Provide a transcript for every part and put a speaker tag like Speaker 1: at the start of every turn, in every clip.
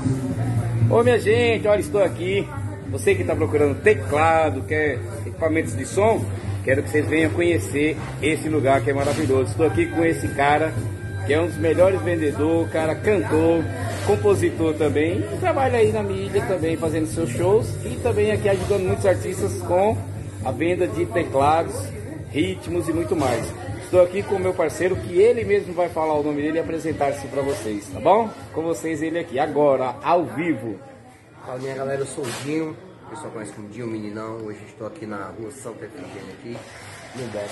Speaker 1: Ô minha gente, olha, estou aqui. Você que está procurando teclado, quer equipamentos de som, quero que vocês venham conhecer esse lugar que é maravilhoso. Estou aqui com esse cara que é um dos melhores vendedores, cara, cantor, compositor também, e trabalha aí na mídia também, fazendo seus shows e também aqui ajudando muitos artistas com a venda de teclados, ritmos e muito mais. Estou aqui com o meu parceiro, que ele mesmo vai falar o nome dele e apresentar-se para vocês, tá bom? Com vocês ele aqui, agora, ao vivo.
Speaker 2: Fala minha galera, eu sou o Dinho, o pessoal conhece como Dinho Meninão. Hoje estou aqui na rua Santa Efigênia, aqui no box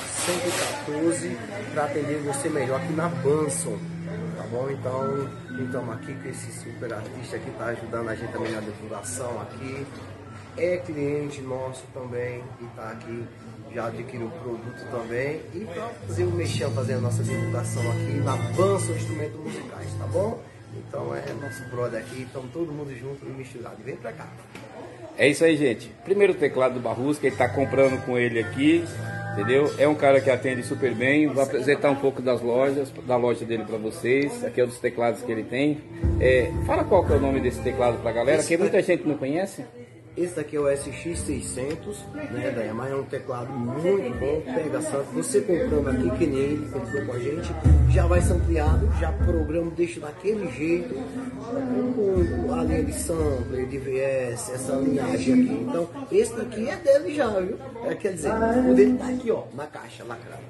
Speaker 2: 114, para atender você melhor aqui na Banson, tá bom? Então estamos aqui com esse super artista que está ajudando a gente também na divulgação aqui. É cliente nosso também e está aqui, já adquiriu o produto também. E para fazer o mexão, fazer a nossa divulgação aqui na Banson Instrumentos Musicais, tá bom? Então é nosso brother aqui, estamos todo mundo junto e misturado. Vem pra cá.
Speaker 1: É isso aí, gente. Primeiro teclado do Barrusca, ele tá comprando com ele aqui, entendeu? É um cara que atende super bem. Vou apresentar um pouco da loja dele para vocês. Aqui é um dos teclados que ele tem. Fala qual que é o nome desse teclado pra galera, que muita gente não conhece.
Speaker 2: Esse daqui é o SX600, né, da Yamaha, é um teclado muito bom, pega sample. Você comprando aqui, que nem ele comprou com a gente, já vai ser ampliado, já programa, deixa daquele jeito, com a linha de sampler, de VS, essa linhagem aqui. Então, esse daqui é dele já, viu? Quer dizer, o dele tá aqui, ó, na caixa, lacrado.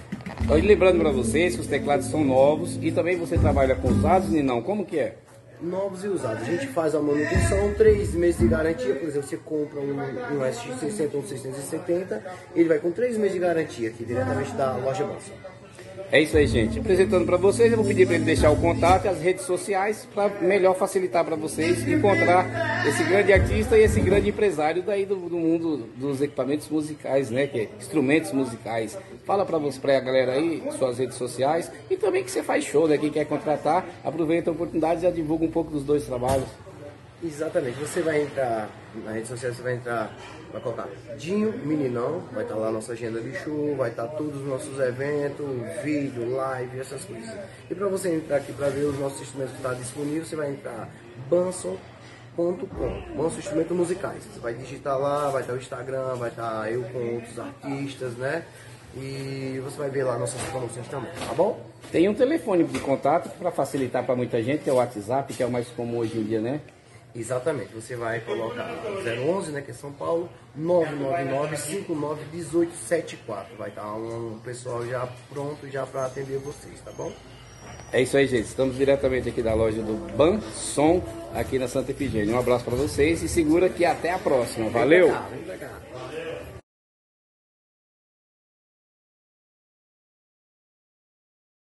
Speaker 1: E lembrando para vocês que os teclados são novos e também você trabalha com usados, Ninão, como que é?
Speaker 2: Novos e usados. A gente faz a manutenção, 3 meses de garantia. Por exemplo, você compra um SX600 ou um 670, ele vai com 3 meses de garantia aqui, diretamente da loja Banson.
Speaker 1: É isso aí, gente. Apresentando para vocês, eu vou pedir para ele deixar o contato e as redes sociais para melhor facilitar para vocês encontrar esse grande artista e esse grande empresário daí do mundo dos equipamentos musicais, né? Que é instrumentos musicais. Fala para a galera aí suas redes sociais e também que você faz show, né? Quem quer contratar, aproveita a oportunidade e já divulga um pouco dos dois trabalhos.
Speaker 2: Exatamente, você vai entrar na rede social, você vai entrar, vai colocar Dinho Meninão, vai estar lá a nossa agenda de show, vai estar todos os nossos eventos, vídeo, live, essas coisas. E para você entrar aqui para ver os nossos instrumentos que estão disponíveis, você vai entrar banson.com, Banson Instrumentos Musicais. Você vai digitar lá, vai estar o Instagram, vai estar eu com outros artistas, né? E você vai ver lá nossas promoções também, tá bom?
Speaker 1: Tem um telefone de contato para facilitar para muita gente, que é o WhatsApp, que é o mais comum hoje em dia, né?
Speaker 2: Exatamente, você vai colocar 011, né, que é São Paulo, 999-591874. Vai estar um pessoal já pronto já para atender vocês, tá bom?
Speaker 1: É isso aí, gente. Estamos diretamente aqui da loja do Banson, aqui na Santa Efigênia. Um abraço para vocês e segura que até a próxima. Valeu!
Speaker 2: Vem pra cá.